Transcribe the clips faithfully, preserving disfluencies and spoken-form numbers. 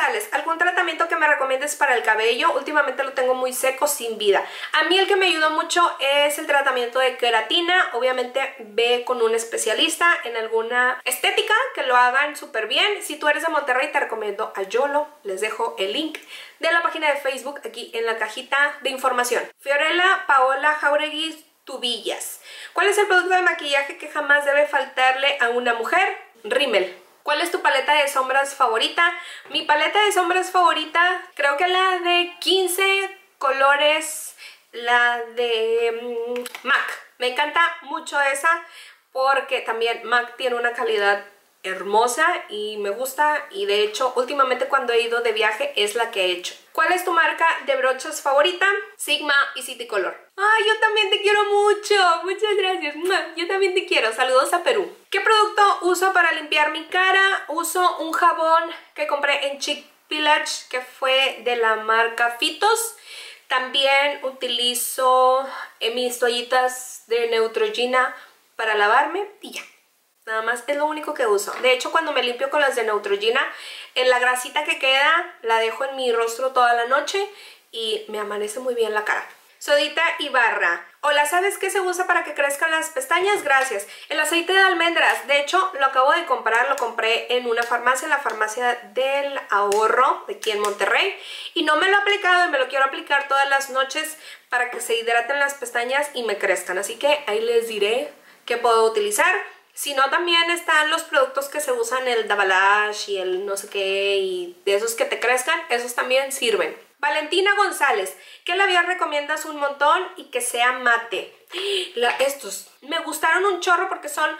González, ¿algún tratamiento que me recomiendes para el cabello? Últimamente lo tengo muy seco, sin vida. A mí el que me ayudó mucho es el tratamiento de queratina. Obviamente ve con un especialista en alguna estética que lo hagan súper bien. Si tú eres de Monterrey, te recomiendo a Yolo. Les dejo el link de la página de Facebook aquí en la cajita de información. Fiorella Paola Jauregui Tubillas. ¿Cuál es el producto de maquillaje que jamás debe faltarle a una mujer? Rímel. ¿Cuál es tu paleta de sombras favorita? Mi paleta de sombras favorita, creo que la de quince colores, la de um, MAC. Me encanta mucho esa porque también MAC tiene una calidad hermosa y me gusta, y de hecho últimamente cuando he ido de viaje es la que he hecho. ¿Cuál es tu marca de brochas favorita? Sigma y City Color. Ay, yo también te quiero mucho, muchas gracias. Yo también te quiero, saludos a Perú. ¿Qué producto uso para limpiar mi cara? Uso un jabón que compré en Chic Village que fue de la marca Fitos. También utilizo eh, mis toallitas de Neutrogena para lavarme y ya. Nada más, es lo único que uso. De hecho, cuando me limpio con las de Neutrogena, en la grasita que queda la dejo en mi rostro toda la noche y me amanece muy bien la cara. Sodita Ibarra. Hola, ¿sabes qué se usa para que crezcan las pestañas? Gracias. El aceite de almendras. De hecho, lo acabo de comprar. Lo compré en una farmacia, en la farmacia del ahorro de aquí en Monterrey. Y no me lo he aplicado y me lo quiero aplicar todas las noches para que se hidraten las pestañas y me crezcan. Así que ahí les diré qué puedo utilizar. Si no, también están los productos que se usan, el Dabalash y el no sé qué, y de esos que te crezcan, esos también sirven. Valentina González, ¿qué labial recomiendas un montón y que sea mate? La, estos me gustaron un chorro porque son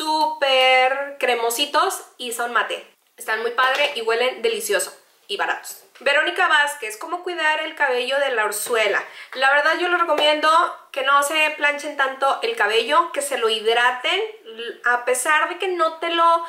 súper cremositos y son mate. Están muy padre y huelen delicioso y baratos. Verónica Vázquez, ¿cómo cuidar el cabello de la orzuela? La verdad yo les recomiendo que no se planchen tanto el cabello, que se lo hidraten, a pesar de que no te lo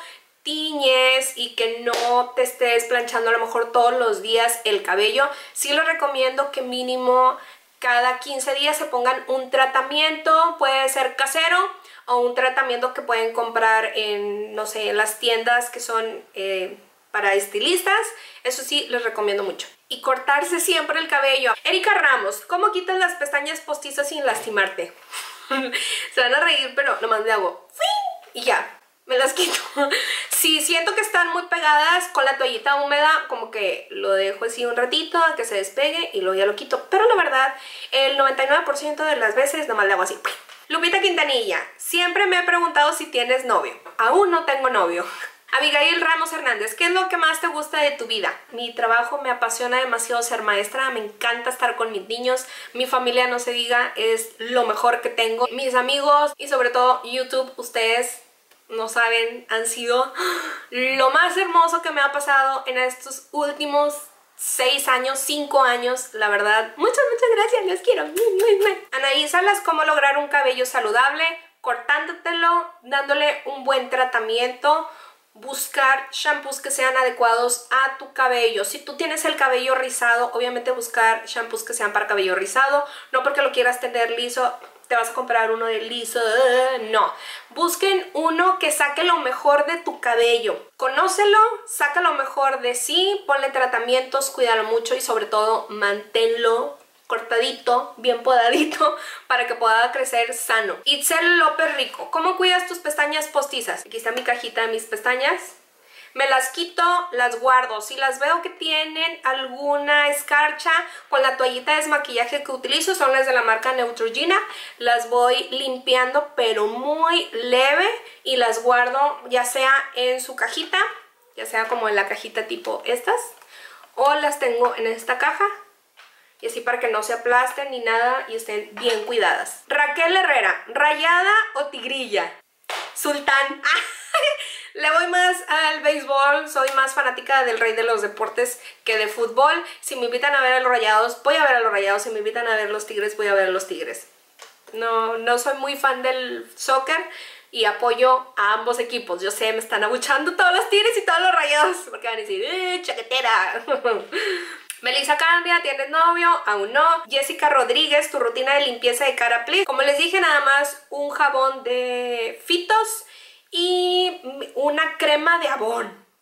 tiñes y que no te estés planchando a lo mejor todos los días el cabello. Sí les recomiendo que mínimo cada quince días se pongan un tratamiento, puede ser casero o un tratamiento que pueden comprar en, no sé, en las tiendas que son eh, para estilistas. Eso sí, les recomiendo mucho. Y cortarse siempre el cabello. Erika Ramos, ¿cómo quitas las pestañas postizas sin lastimarte? Se van a reír, pero nomás le hago y ya, me las quito. Si siento que están muy pegadas, con la toallita húmeda como que lo dejo así un ratito a que se despegue y luego ya lo quito. Pero la verdad, el noventa y nueve por ciento de las veces nomás le hago así. Lupita Quintanilla, siempre me he preguntado si tienes novio. Aún no tengo novio. Abigail Ramos Hernández, ¿qué es lo que más te gusta de tu vida? Mi trabajo, me apasiona demasiado ser maestra, me encanta estar con mis niños, mi familia, no se diga, es lo mejor que tengo. Mis amigos y sobre todo YouTube, ustedes no saben, han sido lo más hermoso que me ha pasado en estos últimos seis años, cinco años, la verdad. Muchas, muchas gracias, los quiero. Anaí Salas, ¿cómo lograr un cabello saludable? Cortándotelo, dándole un buen tratamiento, buscar shampoos que sean adecuados a tu cabello. Si tú tienes el cabello rizado, obviamente buscar shampoos que sean para cabello rizado, no porque lo quieras tener liso te vas a comprar uno de liso, no. Busquen uno que saque lo mejor de tu cabello. Conócelo, saca lo mejor de sí, ponle tratamientos, cuídalo mucho y sobre todo manténlo cortadito, bien podadito, para que pueda crecer sano. Itzel López Rico, ¿cómo cuidas tus pestañas postizas? Aquí está mi cajita de mis pestañas. Me las quito, las guardo. Si las veo que tienen alguna escarcha, con la toallita de desmaquillaje que utilizo, son las de la marca Neutrogena, las voy limpiando pero muy leve y las guardo ya sea en su cajita, ya sea como en la cajita tipo estas, o las tengo en esta caja. Y así para que no se aplasten ni nada y estén bien cuidadas. Raquel Herrera, ¿rayada o tigrilla? Sultán. Le voy más al béisbol, soy más fanática del rey de los deportes que de fútbol. Si me invitan a ver a los Rayados, voy a ver a los Rayados. Si me invitan a ver los Tigres, voy a ver a los Tigres. No, no soy muy fan del soccer y apoyo a ambos equipos. Yo sé, me están abuchando todos los Tigres y todos los Rayados, porque van a decir, ¡eh, chaquetera! Melissa Candia, ¿tienes novio? Aún no. Jessica Rodríguez, tu rutina de limpieza de cara, please. Como les dije, nada más un jabón de Fitos y una crema de Avon,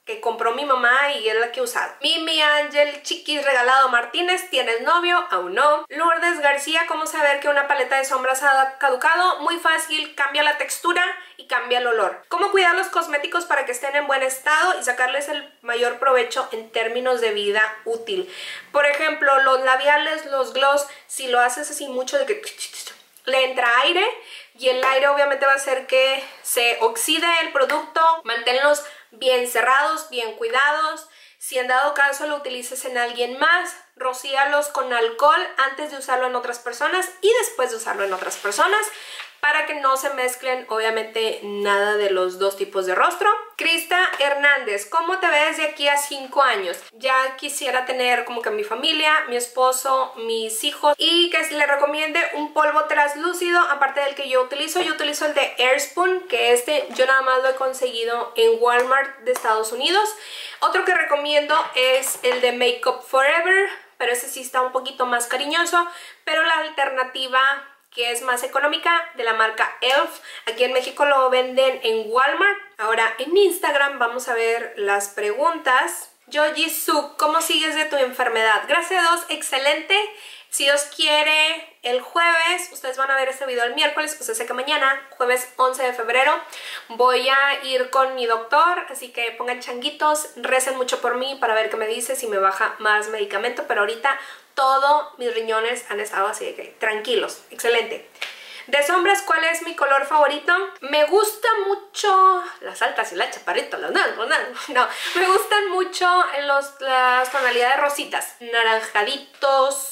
que compró mi mamá y es la que he usado. Mimi Ángel Chiquis Regalado Martínez, ¿tienes novio? Aún no. Lourdes García, ¿cómo saber que una paleta de sombras ha caducado? Muy fácil, cambia la textura y cambia el olor. ¿Cómo cuidar los cosméticos para que estén en buen estado y sacarles el mayor provecho en términos de vida útil? Por ejemplo, los labiales, los gloss, si lo haces así mucho de que le entra aire, y el aire obviamente va a hacer que se oxide el producto. Manténlos bien cerrados, bien cuidados. Si en dado caso lo utilices en alguien más, rocíalos con alcohol antes de usarlo en otras personas y después de usarlo en otras personas, para que no se mezclen obviamente nada de los dos tipos de rostro. Crista Hernández, ¿cómo te ves de aquí a cinco años? Ya quisiera tener como que mi familia, mi esposo, mis hijos, y que le recomiende un polvo translúcido aparte del que yo utilizo. Yo utilizo el de Airspoon, que este yo nada más lo he conseguido en Walmart de Estados Unidos. Otro que recomiendo es el de Makeup Forever, pero ese sí está un poquito más cariñoso, pero la alternativa que es más económica, de la marca e l f. Aquí en México lo venden en Walmart. Ahora en Instagram vamos a ver las preguntas. Yoji Suk, ¿cómo sigues de tu enfermedad? Gracias a Dios, excelente. Si Dios quiere, el jueves, ustedes van a ver este video el miércoles, pues sé que mañana, jueves once de febrero, voy a ir con mi doctor, así que pongan changuitos, recen mucho por mí para ver qué me dice, si me baja más medicamento, pero ahorita todos mis riñones han estado así de que tranquilos, excelente. De sombras, ¿cuál es mi color favorito? Me gusta mucho las altas y las chaparritas, las no, no, no, me gustan mucho los, las tonalidades rositas, naranjaditos,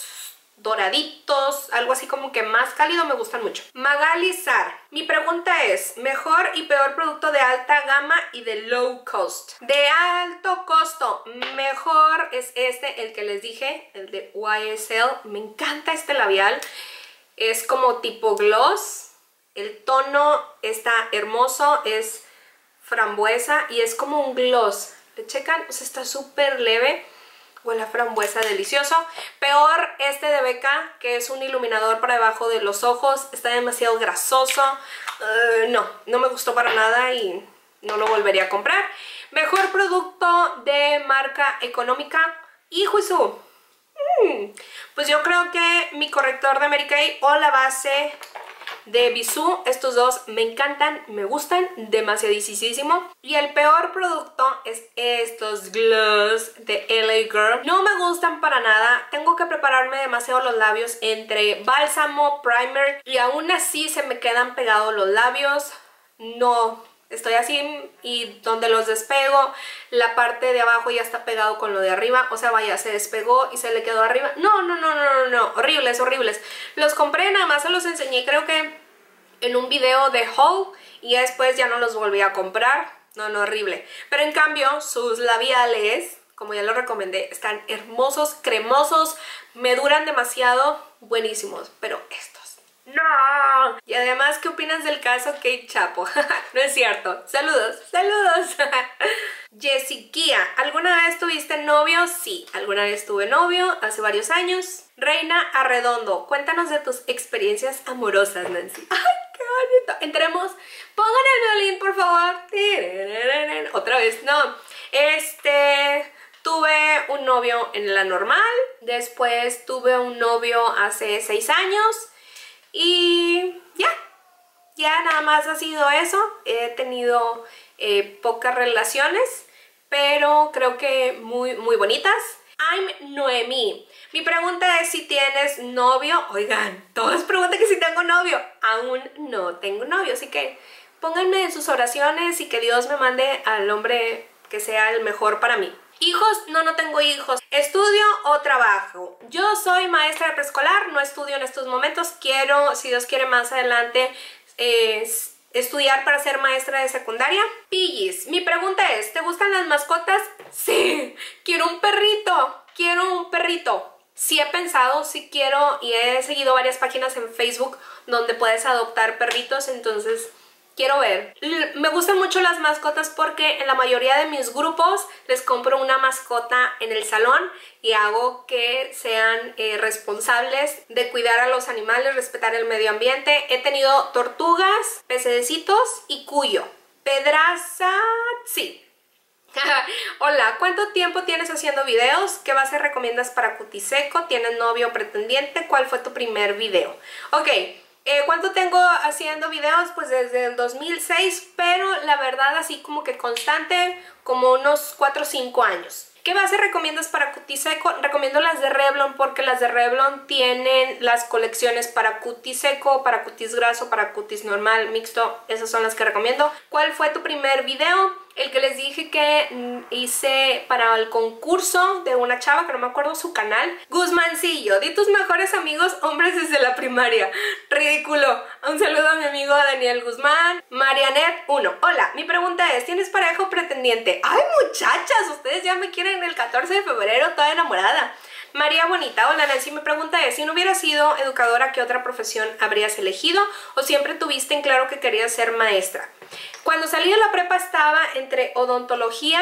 doraditos, algo así como que más cálido, me gustan mucho. Magali Sar, mi pregunta es, mejor y peor producto de alta gama y de low cost. De alto costo, mejor es este, el que les dije, el de Y S L. Me encanta este labial, es como tipo gloss, el tono está hermoso, es frambuesa y es como un gloss. ¿Le checan? O sea, está súper leve. Huele a frambuesa, delicioso. Peor este de Becca, que es un iluminador para debajo de los ojos. Está demasiado grasoso. Uh, no, no me gustó para nada y no lo volvería a comprar. Mejor producto de marca económica. ¡Hijo Jesús! Mm, pues yo creo que mi corrector de Mary Kay o la base de Bisú, estos dos me encantan, me gustan demasiadísimo. Y el peor producto es estos gloss de L A Girl. No me gustan para nada, tengo que prepararme demasiado los labios entre bálsamo, primer, y aún así se me quedan pegados los labios. No, estoy así y donde los despego, la parte de abajo ya está pegado con lo de arriba. O sea, vaya, se despegó y se le quedó arriba. No, no, no, no, no, no, horribles, horribles. Los compré, nada más se los enseñé, creo que en un video de haul, y ya después ya no los volví a comprar. No, no, horrible. Pero en cambio, sus labiales, como ya lo recomendé, están hermosos, cremosos, me duran demasiado, buenísimos. Pero estos, ¡no! Y además, ¿qué opinas del caso Kate Chapo? No es cierto. Saludos, saludos. Jessiquia, ¿alguna vez tuviste novio? Sí, alguna vez tuve novio, hace varios años. Reina Arredondo, cuéntanos de tus experiencias amorosas, Nancy. ¡Ay, qué bonito! Entremos, pongan el violín, por favor. Otra vez, no. Este, tuve un novio en la normal, después tuve un novio hace seis años y ya, ya nada más ha sido eso. He tenido eh, pocas relaciones, pero creo que muy, muy bonitas. I'm Noemí. Mi pregunta es si tienes novio. Oigan, todos preguntan que si tengo novio. Aún no tengo novio, así que pónganme en sus oraciones y que Dios me mande al hombre que sea el mejor para mí. ¿Hijos? No, no tengo hijos. ¿Estudio o trabajo? Yo soy maestra de preescolar, no estudio en estos momentos. Quiero, si Dios quiere, más adelante eh, estudiar para ser maestra de secundaria. Pillis, mi pregunta es, ¿te gustan las mascotas? Sí, quiero un perrito, quiero un perrito. Sí he pensado, sí quiero, y he seguido varias páginas en Facebook donde puedes adoptar perritos, entonces quiero ver. Me gustan mucho las mascotas porque en la mayoría de mis grupos les compro una mascota en el salón y hago que sean eh, responsables de cuidar a los animales, respetar el medio ambiente. He tenido tortugas, pececitos y cuyo. Pedraza, sí. Hola, ¿cuánto tiempo tienes haciendo videos? ¿Qué base recomiendas para cutis seco? ¿Tienes novio o pretendiente? ¿Cuál fue tu primer video? Ok, eh, ¿cuánto tengo haciendo videos? Pues desde el dos mil seis, pero la verdad así como que constante, como unos cuatro o cinco años. ¿Qué base recomiendas para cutis seco? Recomiendo las de Revlon porque las de Revlon tienen las colecciones para cutis seco, para cutis graso, para cutis normal, mixto. Esas son las que recomiendo. ¿Cuál fue tu primer video? El que les dije que hice para el concurso de una chava, que no me acuerdo su canal. Guzmancillo, di tus mejores amigos hombres desde la primaria. Ridículo. Un saludo a mi amigo Daniel Guzmán. Marianet uno. Hola, mi pregunta es, ¿tienes pareja o pretendiente? ¡Ay, muchachas! Ustedes ya me quieren el catorce de febrero, toda enamorada. María Bonita, hola Nancy, mi pregunta es, si no hubieras sido educadora, ¿qué otra profesión habrías elegido? ¿O siempre tuviste en claro que querías ser maestra? Cuando salí de la prepa estaba entre odontología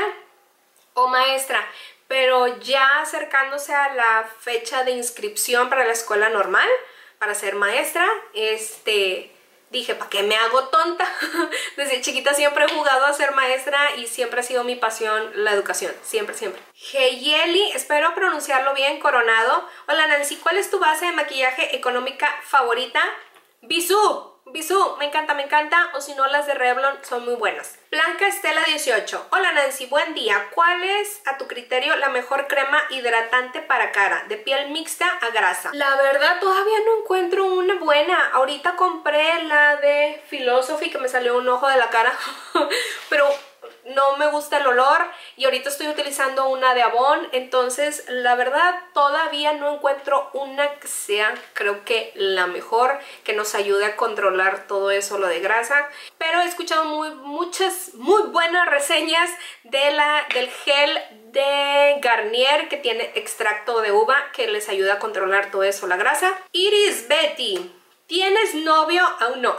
o maestra, pero ya acercándose a la fecha de inscripción para la escuela normal, para ser maestra, este... dije, ¿para qué me hago tonta? Desde chiquita siempre he jugado a ser maestra y siempre ha sido mi pasión la educación. Siempre, siempre. Heyeli, espero pronunciarlo bien, Coronado. Hola Nancy, ¿cuál es tu base de maquillaje económica favorita? Bisú. Bisú, me encanta, me encanta. O si no, las de Revlon son muy buenas. Blanca Estela dieciocho. Hola Nancy, buen día. ¿Cuál es, a tu criterio, la mejor crema hidratante para cara? De piel mixta a grasa. La verdad, todavía no encuentro una buena. Ahorita compré la de Philosophy, que me salió un ojo de la cara. Pero no me gusta el olor. Y ahorita estoy utilizando una de Avon. Entonces, la verdad, todavía no encuentro una que sea, creo que la mejor, que nos ayude a controlar todo eso, lo de grasa. Pero he escuchado muy, muchas, muy buenas reseñas de la, del gel de Garnier, que tiene extracto de uva, que les ayuda a controlar todo eso, la grasa. Iris Betty, ¿tienes novio? Aún no.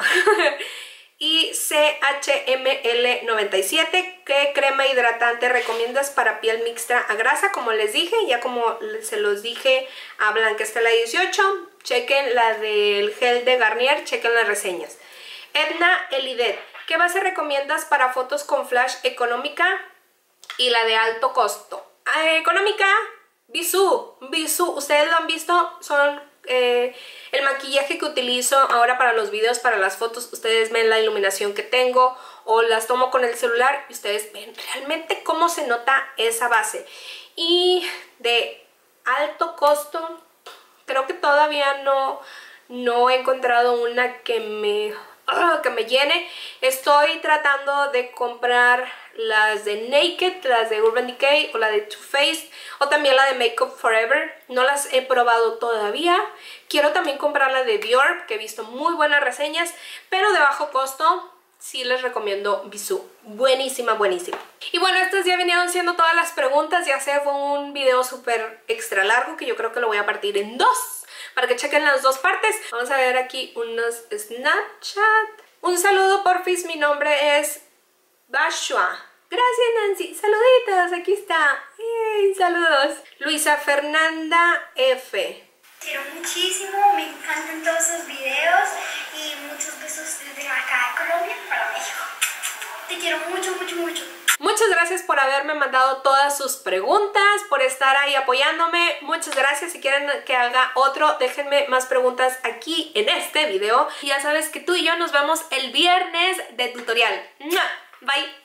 Y C H M L noventa y siete, ¿qué crema hidratante recomiendas para piel mixta a grasa? Como les dije, ya como se los dije a Blanca Estela dieciocho, chequen la del gel de Garnier, chequen las reseñas. Edna Elidet, ¿qué base recomiendas para fotos con flash económica y la de alto costo? Eh, económica, Bisú, Bisú, ustedes lo han visto, son... Eh, el maquillaje que utilizo ahora para los videos, para las fotos. Ustedes ven la iluminación que tengo o las tomo con el celular y ustedes ven realmente cómo se nota esa base. Y de alto costo, creo que todavía no, no he encontrado una que me, uh, que me llene. Estoy tratando de comprar las de Naked, las de Urban Decay o la de Too Faced, o también la de Makeup Forever. No las he probado todavía. Quiero también comprar la de Dior, que he visto muy buenas reseñas, pero de bajo costo. Sí les recomiendo Bisú. Buenísima, buenísima. Y bueno, estas ya vinieron siendo todas las preguntas. Ya sé, fue un video súper extra largo que yo creo que lo voy a partir en dos, para que chequen las dos partes. Vamos a ver aquí unos Snapchat. Un saludo porfis, mi nombre es Bashua. Gracias Nancy, saluditos, aquí está. ¡Yay! Saludos. Luisa Fernanda F. Quiero muchísimo, me encantan todos sus videos y muchos besos desde acá de Colombia para México. Te quiero mucho, mucho, mucho. Muchas gracias por haberme mandado todas sus preguntas, por estar ahí apoyándome. Muchas gracias. Si quieren que haga otro, déjenme más preguntas aquí en este video. Y ya sabes que tú y yo nos vemos el viernes de tutorial. Bye.